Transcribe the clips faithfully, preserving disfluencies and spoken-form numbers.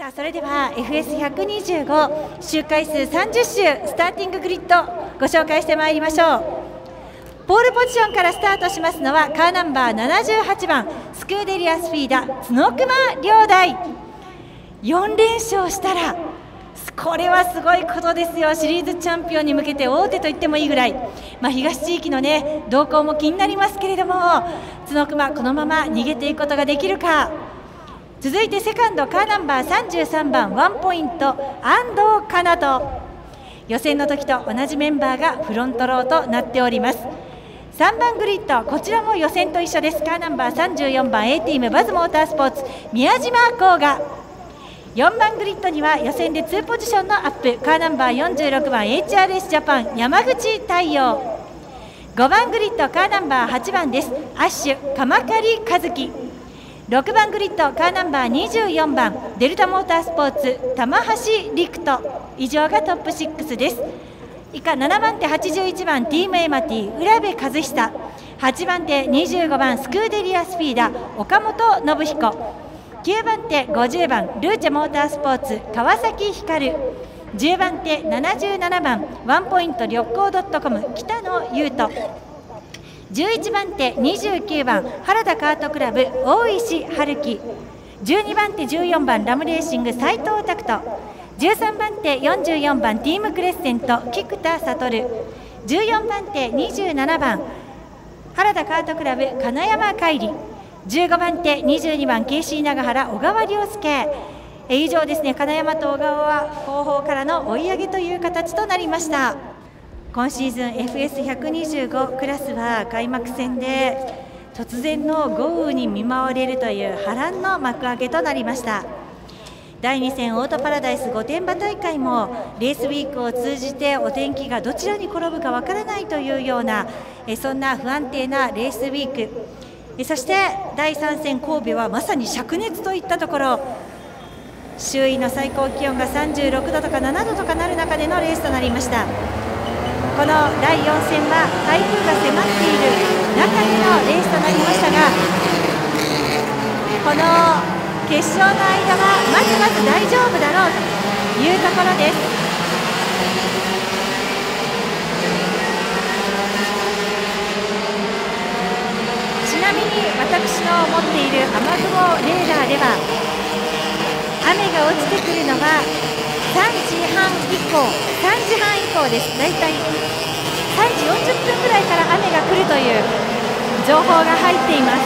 あ、それでは エフエスひゃくにじゅうご 周回数さんじゅっ周スターティンググリッドご紹介してまいりましょう。ポールポジションからスタートしますのはカーナンバーななじゅうはちばんスクーデリアスフィーダ角熊良大。よん連勝したらこれはすごいことですよ。シリーズチャンピオンに向けて大手と言ってもいいぐらい、まあ、東地域の、ね、動向も気になりますけれども、角熊このまま逃げていくことができるか。続いてセカンドカーナンバーさんじゅうさんばんワンポイント安藤かなと。予選の時と同じメンバーがフロントローとなっております。さんばんグリッド、こちらも予選と一緒です。カーナンバーさんじゅうよんばん A チームバズモータースポーツ宮島光雅。よんばんグリッドには予選でにポジションのアップ、カーナンバーよんじゅうろくばん エイチアールエス ジャパン山口太陽。ごばんグリッドカーナンバーはちばんです。アッシュ鎌狩和樹。ろくばんグリッドカーナンバーにじゅうよんばんデルタモータースポーツ玉橋陸斗。以上がトップろくです。以下ななばん手はちじゅういちばんティームエマティ浦部和久。はちばん手にじゅうごばんスクーデリアスフィーダ岡本信彦。きゅうばん手ごじゅうばんルーチェモータースポーツ川崎光。じゅうばん手ななじゅうななばんワンポイント旅行 .com 北野優斗。じゅういちばん手にじゅうきゅうばん原田カートクラブ大石春樹。じゅうにばん手じゅうよんばんラムレーシング斉藤拓人。じゅうさんばん手よんじゅうよんばんティームクレッセント菊田悟。じゅうよんばん手にじゅうななばん原田カートクラブ金山海里。じゅうごばん手にじゅうにばん ケーシー 長原小川亮介。え以上ですね、金山と小川は後方からの追い上げという形となりました。今シーズン エフエスひゃくにじゅうご クラスは開幕戦で突然の豪雨に見舞われるという波乱の幕開けとなりました。だいに戦オートパラダイス御殿場大会もレースウィークを通じてお天気がどちらに転ぶかわからないというようなえそんな不安定なレースウィーク。そしてだいさん戦神戸はまさに灼熱といったところ、周囲の最高気温がさんじゅうろくどとかななどとかなる中でのレースとなりました。このだいよん戦は台風が迫っている中でのレースとなりましたが、この決勝の間はまずまず大丈夫だろうというところです。ちなみに私の持っている雨雲レーダーでは雨が落ちてくるのはさんじはん以降さんじはん以降です。だいたいさんじよんじゅっぷんぐらいから雨が来るという情報が入っています。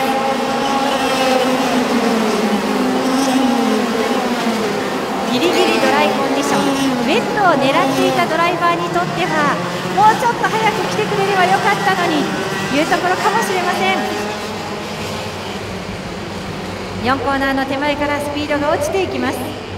ギリギリドライコンディション、ウェットを狙っていたドライバーにとってはもうちょっと早く来てくれればよかったのにというところかもしれません。よんコーナーの手前からスピードが落ちていきます。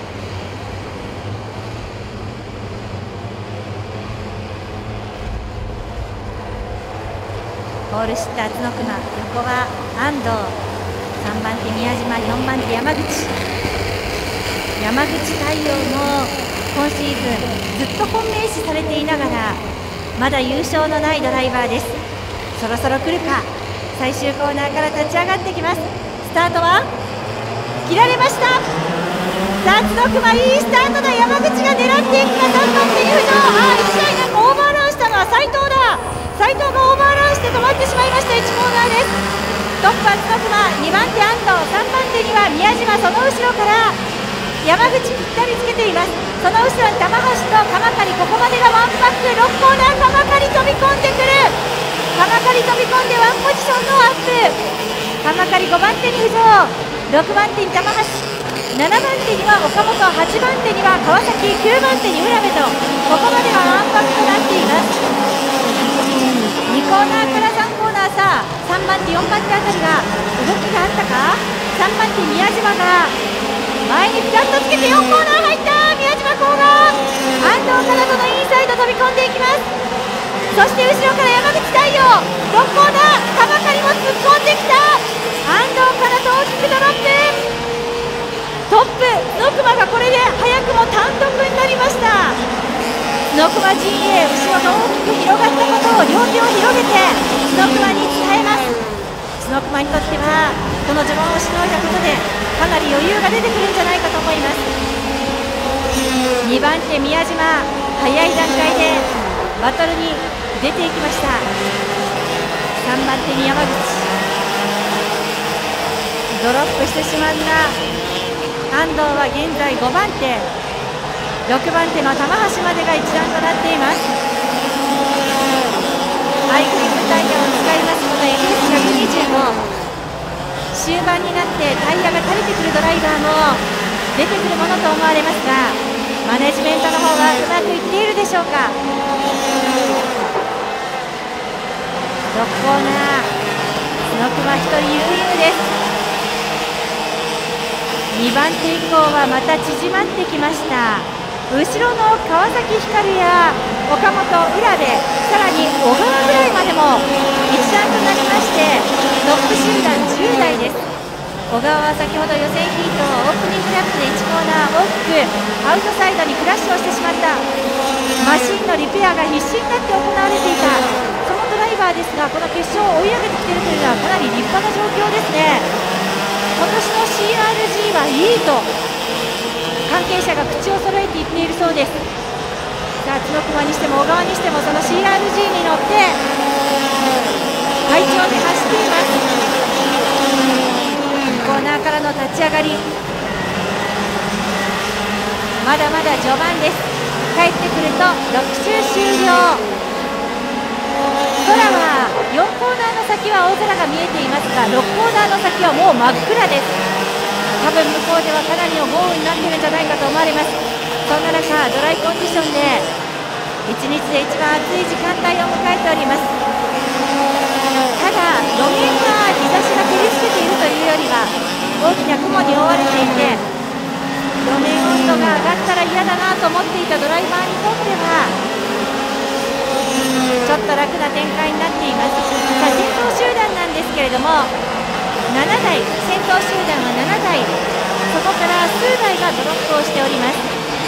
ポールシッター角熊、横は安藤、さんばん手宮島、よんばん手山口。山口太陽も今シーズンずっと本命視されていながらまだ優勝のないドライバーです。そろそろ来るか。最終コーナーから立ち上がってきます。スタートは切られました。さあ角熊いいスタートだ。山口が狙っていくがさんばん手に浮上。ああいちだいなんかオーバーランしたのは斉藤だ。斉藤がオーバーランして止まってしまいました。いちコーナーです。トップは角熊、にばん手安藤、さんばん手には宮島、その後ろから山口ぴったりつけています。その後ろに玉橋と鎌狩、ここまでがワンパック。ろくコーナー鎌狩飛び込んでくる。鎌狩飛び込んでワンポジションのアップ。鎌狩ごばん手に浮上、ろくばん手に玉橋、ななばん手には岡本、はちばん手には川崎、きゅうばん手に浦部とここまではワンパックとなっています。にコーナーからさんコーナー、さあさんばん手よんばん手あたりが動きがあったか。さんばん手宮島が前にピタッとつけてよんコーナー入った。宮島光雅、安藤かなとのインサイド飛び込んでいきます。そして後ろから山口太陽、ろくコーナー鎌狩も突っ込んできた。安藤かなと大きくドロップ。トップ角熊がこれで早くも単独になりました。角熊陣営、後ろが大きく広がったことを両手を広げて角熊に伝えます。角熊にとってはこの序盤をしのいだことでかなり余裕が出てくるんじゃないかと思います。 にばん手宮島、早い段階でバトルに出ていきました。さんばん手に山口、ドロップしてしまった安藤は現在ごばん手、ろくばん手の玉橋までが一覧となっています。ハイグリップタイヤを使いますこの エムエスひゃくにじゅうご、 終盤になってタイヤが垂れてくるドライバーも出てくるものと思われますが、マネジメントの方がうまくいっているでしょうか。ろくコーナー、角熊ひとり悠々です。にばん手以降はまた縮まってきました。後ろの川崎光や岡本、浦部、さらに小川ぐらいまでも一覧となりまして、トップ集団じゅうだいです。小川は先ほど予選ヒートオープニングラップでいちコーナー大きくアウトサイドにクラッシュをしてしまった。マシンのリペアが必死になって行われていたそのドライバーですが、この決勝を追い上げてきているというのはかなり立派な状況ですね。今年の シーアールジー はいいと関係者が口を揃えて言っているそうです。さあ角熊にしても小川にしてもその シーアールジー に乗って快調に走っています。コーナーからの立ち上がり、まだまだ序盤です。帰ってくるとろく周終了。空はよんコーナーの先は大空が見えていますが、ろくコーナーの先はもう真っ暗です。多分向こうではかなりの豪雨になっているんじゃないかと思われます。そんな中ドライコンディションでいちにちで一番暑い時間帯を迎えております。ただ路面は日差しが照りつけているというよりは大きな雲に覆われていて、路面温度が上がったら嫌だなと思っていたドライバーにとってはちょっと楽な展開になっています。さあ先頭集団なんですけれどもななだい、先頭集団はななだい、そこから数台がドロップをしております。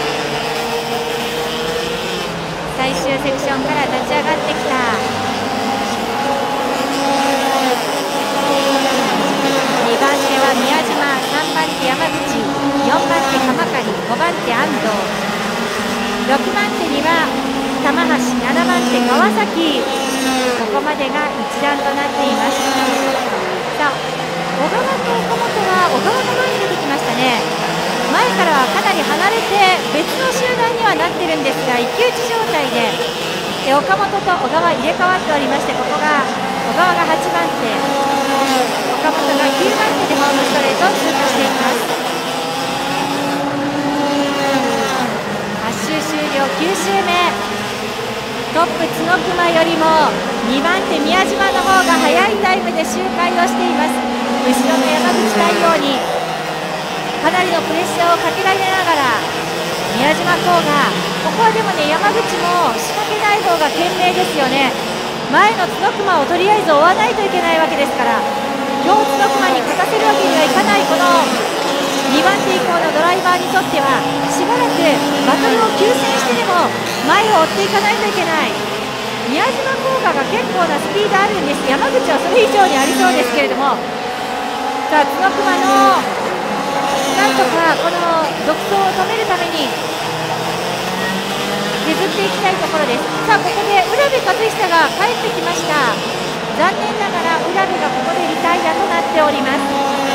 最終セクションから立ち上がってきたにばん手は宮島、さんばん手山口、よんばん手鎌刈、ごばん手安藤、ろくばん手には玉橋、ななばん手川崎、ここまでが一覧となっています。さあ小川と岡本は小川が前に出てきましたね。前からはかなり離れて別の集団にはなってるんですが、一騎打ち状態でで岡本と小川入れ替わっておりまして、ここが小川がはちばん手、岡本がきゅうばん手でホームストレートを通過していきます。はち周終了、きゅう周目、トップ角熊よりもにばん手宮島の方が速いタイムで周回をしています。後ろの山口対応にかなりのプレッシャーをかけられながら宮島甲賀、ここはでもね山口も仕掛けない方が賢明ですよね。前の角熊をとりあえず追わないといけないわけですから、今日角熊に勝たせるわけにはいかないこのにばん手以降のドライバーにとってはしばらくバトルを休戦してでも前を追っていかないといけない。宮島甲賀が結構なスピードあるんです。山口はそれ以上にありそうですけれども、さあ角熊のなんとかこの独走を止めるために削っていきたいところです。さあここで浦部和久が帰ってきました。残念ながら浦部がここでリタイアとなっております。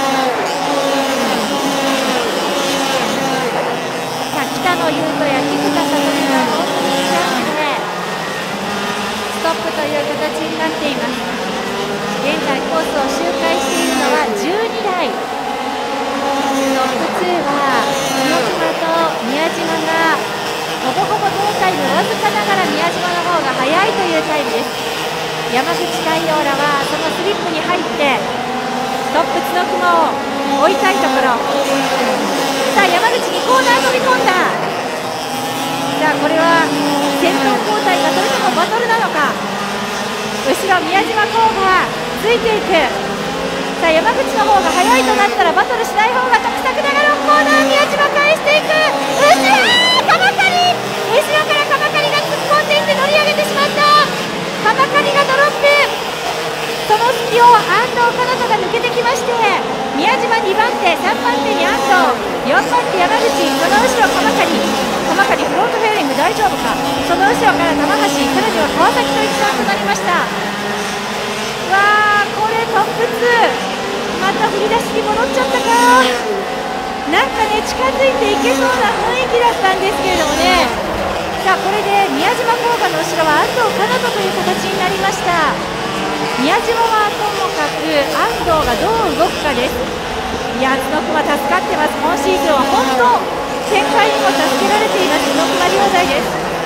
さあ北野優斗や菊田聡美がオープニングジャンプでストップという形になっています。現在コースを周回しているのはじゅうにだい、トップには角熊と宮島がほぼほぼ同タイム、わずかながら宮島の方が速いというタイムです。山口太陽らはそのスリップに入ってトップ角熊を追いたいところ。さあ山口にコーナー飛び込んだ。さあこれは先頭交代かそれともバトルなのか。後ろ宮島甲賀ついていく。さあ山口の方が速いとなったらバトルしない方が得策ながらコーナー宮島返していく。後ろ鎌刈、後ろから鎌刈が突っ込んでいって乗り上げてしまった。鎌刈がドロップ、その隙を安藤奏人が抜けてきまして、宮島にばん手、さんばん手に安藤、よんばん手山口、その後ろ鎌刈、 浜狩フロントフェアリング大丈夫か。その後ろから玉橋、さらには川崎と一番となりました。わー、これトップツーまた振り出しに戻っちゃったか。なんかね近づいていけそうな雰囲気だったんですけれどもね。さあこれで宮島工科の後ろは安藤かなとという形になりました。宮島はともかく安藤がどう動くかです。いや角熊助かってます。今シーズンは本当展開にも助けられています角熊両大です。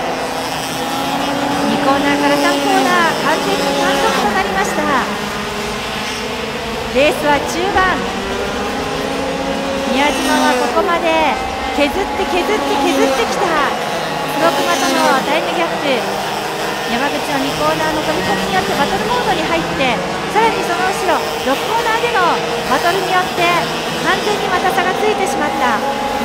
にコーナーからさんコーナー完全に単独となりました。レースは中盤、宮島はここまで削って削って削ってきた角熊とのタイムギャップ。山口のにコーナーの飛び込みによってバトルモードに入って、さらにその後ろろくコーナーでのバトルによって完全にまた差がついてしまった。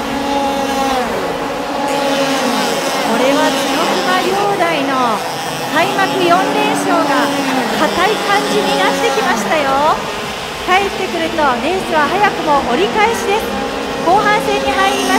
これは角熊両大の開幕よん連勝が硬い感じになってきましたよ。帰ってくるとレースは早くも折り返しです。後半戦に入ります。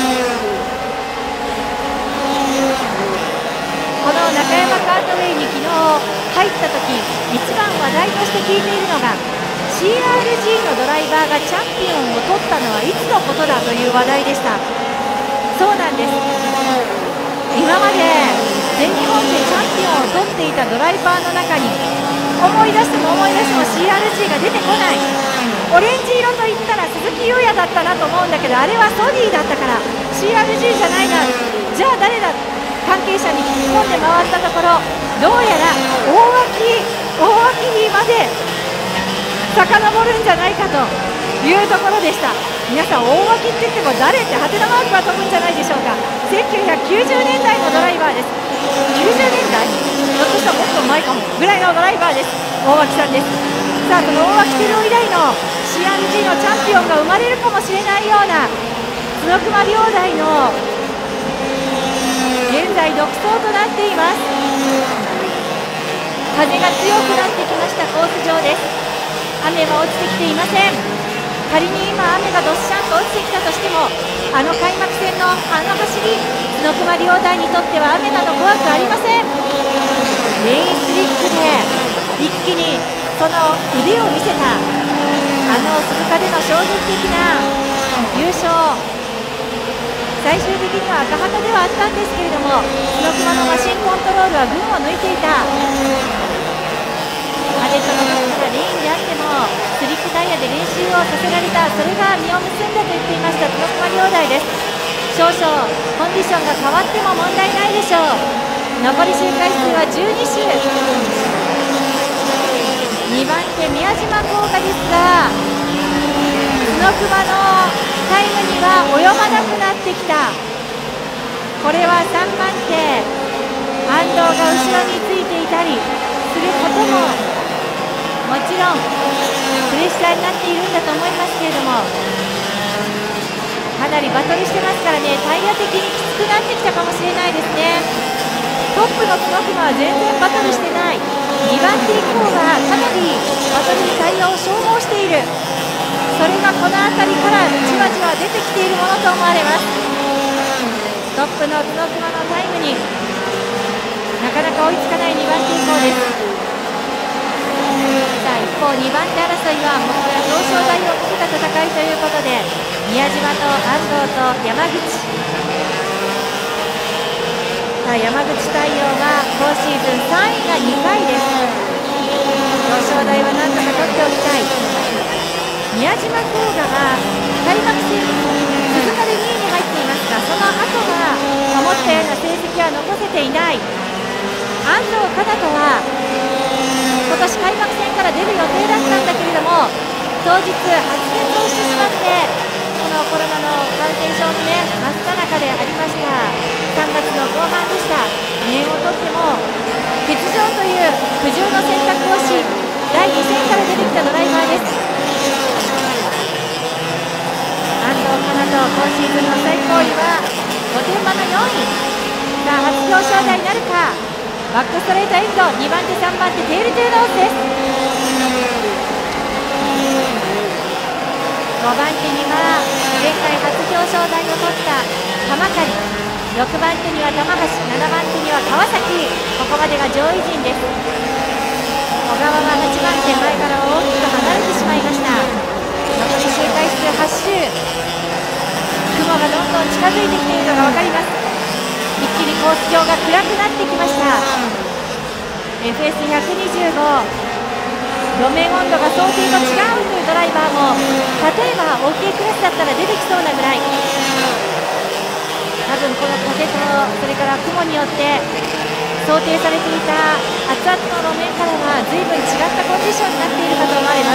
この中山カートウェイに昨日入った時一番話題として聞いているのが シーアールジー のドライバーがチャンピオンを取ったのはいつのことだという話題でした。そうなんです。今まで全日本でチャンピオンを取っていたドライバーの中に思い出しても思い出しても シーアールジー が出てこない。オレンジ色といったら鈴木優也だったなと思うんだけど、あれはソニーだったから シーアールジー じゃないな。じゃあ誰だ。関係者に聞き込んで回ったところ、どうやら大脇大脇にまで遡るんじゃないかというところでした。皆さん大脇って言っても誰ってハテナマークが飛ぶんじゃないでしょうか。せんきゅうひゃくきゅうじゅうねんだいのドライバーです。きゅうじゅうねんだいひょっとしたらもっと前かもぐらいのドライバーです。大脇さんです。さあその大脇照夫以来の シーアールジー のチャンピオンが生まれるかもしれないような角熊両大の現在独走となっています。風が強くなってきましたコース上です。雨は落ちてきていません。仮に今雨がどっしゃんと落ちてきたとしても、あの開幕戦のあの走り、角熊両大にとっては雨など怖くありません。レインスリックで一気にその腕を見せたあの鈴鹿での衝撃的な優勝、最終的には赤旗ではあったんですけれども、角熊のマシンコントロールは群を抜いていた。パレットの中からレーンであってもスリップタイヤで練習をさせられた、それが実を結んだと言っていました角熊両大です。少々コンディションが変わっても問題ないでしょう。残り周回数はじゅうに周。にばん手宮島工科ですが、角熊のタイムには及ばなくなってきた。これはさんばん手安藤が後ろについていたりすることももちろんプレッシャーになっているんだと思いますけれども、かなりバトルしてますからね、タイヤ的にきつくなってきたかもしれないですね。トップの角熊は全然バトルしてない。にばん手以降はかなりバトルにタイヤを消耗している。それがこの辺りからじわじわ出てきているものと思われます。トップの角熊のタイムになかなか追いつかないにばん手以降です。さあ一方にばん手争いはもうこれは表彰台をかけた戦いということで、宮島と安藤と山口。さあ山口太陽は今シーズンさんいがにかいです。表彰台はなんとか取っておきたい。宮島工科は開幕戦鈴鹿でにいに入っていますが、その後は思ったような成績は残せていない。安藤かなとは今年開幕戦から出る予定だったんだけれども、当日発熱をしてしまって、このコロナの感染症のね真っ最中でありました。さんがつの後半でした。面をとっても欠場という苦渋の選択をし、だいに戦から出てきたドライバーです。安藤かなと今シーズンの最高位は御殿場のよんい。さあ初表彰台になるか。バックストレートエンドにばん手さんばん手テールトゥーノースです。ごばん手には前回初表彰台を取った浜狩、 ろくばんてには玉橋、ななばんてには川崎、ここまでが上位陣です。小川ははちばんて、前から大きく離れてしまいました。残り周回数はち周、雲がどんどん近づいてきているのが分かります。一気にコース上が暗くなってきました。 エフエスひゃくにじゅうご、路面温度が想定と違うというドライバーも例えば OK クラスだったら出てきそうなぐらい、多分この風とそれから雲によって想定されていた熱々の路面からは随分違ったコンディションになっているかと思われます。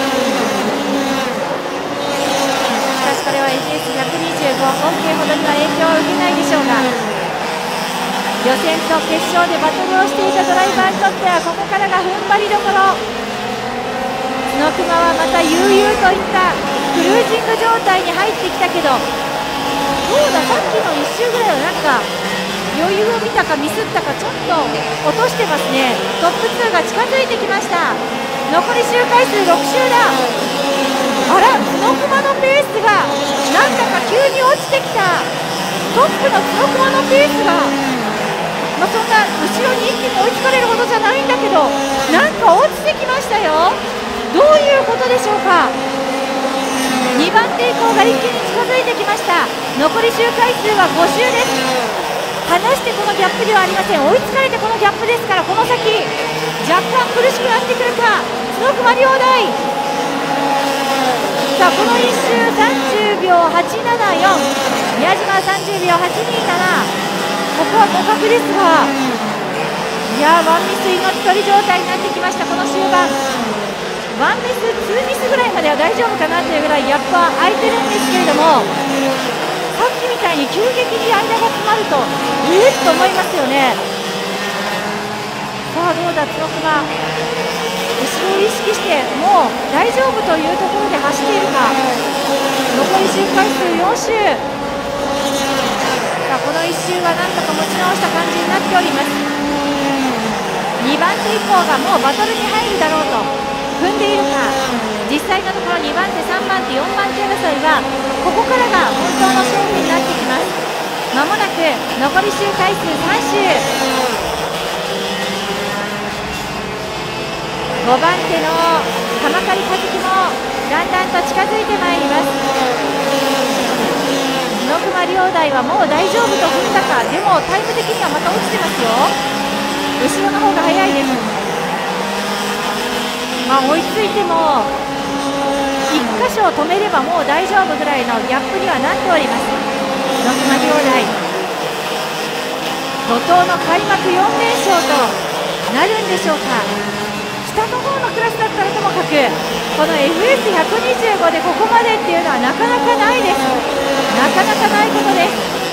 しかしこれは エフエスひゃくにじゅうご OK ほどには影響を受けないでしょうが、予選と決勝でバトルをしていたドライバーにとってはここからが踏ん張りどころ。角熊はまた悠々といったクルージング状態に入ってきたけど、どうだ、さっきのいっ周ぐらいはなんか余裕を見たかミスったかちょっと落としてますね。トップツーが近づいてきました。残り周回数ろく周だ。あら、角熊のペースがなんだか急に落ちてきた。トップの角熊のペースが、まあ、そんな後ろに一気に追いつかれるほどじゃないんだけど、なんか落ちてきましたよ。どういうことでしょうか。にばんて以降が一気に近づいてきました。残り周回数はご周です。離してこのギャップではありません。追いつかれてこのギャップですから、この先若干苦しくなってくるか角熊両大。さあこのいっ周さんじゅうびょうはちななよん、宮島さんじゅうびょうはちになな、ここは互角ですが、いやーワンミス命取り状態になってきました。この終盤ワンミス、ツーミスぐらいまでは大丈夫かなというぐらいギャップは空いてるんですけれども、さっきみたいに急激に間が詰まるとえーっと思いますよね。さあどうだ角熊、後ろを意識してもう大丈夫というところで走っているか。残り周回数よん周、さあこのいっ周はなんとか持ち直した感じになっております。にばんて以降がもうバトルに入るだろうと踏んでいるか。実際のところにばんて、さんばんて、よんばんて争いはここからが本当の勝負になってきます。まもなく残り周回数さん周、ごばんての鎌刈和樹もだんだんと近づいてまいります。角熊両大はもう大丈夫と踏んだか。でもタイム的にはまた落ちてますよ。後ろの方が速いです。まあ、追いついてもいっか所を止めればもう大丈夫ぐらいのギャップにはなっております。角熊両大、怒涛の開幕よん連勝となるんでしょうか。下の方のクラスだったらともかくこの エフエスひゃくにじゅうご でここまでっていうのはなかなかないです。なかなかないことです。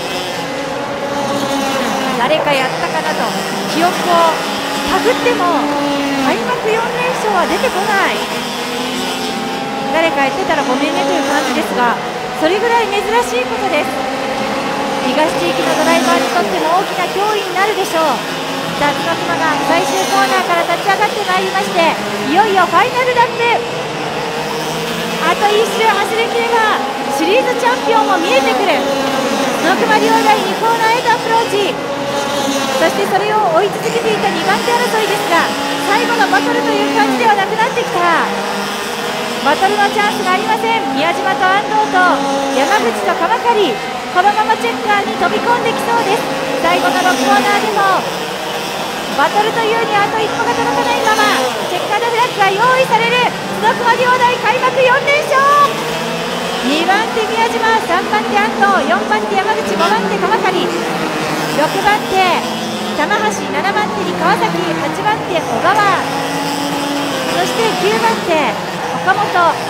誰かやったかなと記憶を探っても開幕よん連勝は出てこない。誰かやってたらごめんねという感じですが、それぐらい珍しいことです。東地域のドライバーにとっても大きな脅威になるでしょう。さあ角熊が最終コーナーから立ち上がってまいりまして、いよいよファイナルラップ、あといっ周走りきればシリーズチャンピオンも見えてくる。角熊両大にコーナーへとアプローチ、そしてそれを追い続けていたにばんて争いですが、最後のバトルという感じではなくなってきた。バトルのチャンスがありません。宮島と安藤と山口と鎌刈、このままチェッカーに飛び込んできそうです。最後のろくコーナーでもバトルというにあと一歩が届かないままチェッカードフラッグが用意される。角熊両大開幕よん連勝。にばんて宮島、さんばんて安藤、よんばんて山口、ごばんて鎌刈、ろくばんて玉橋、ななばんてに川崎、はちばんて小川、そしてきゅうばんて岡本、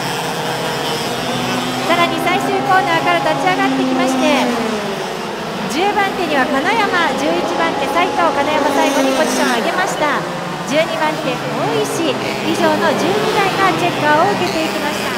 さらに最終コーナーから立ち上がってきまして、じゅうばんてには金山、じゅういちばんて斉藤、金山最後にポジションを上げました。じゅうにばんて大石、以上のじゅうにだいがチェッカーを受けていきました。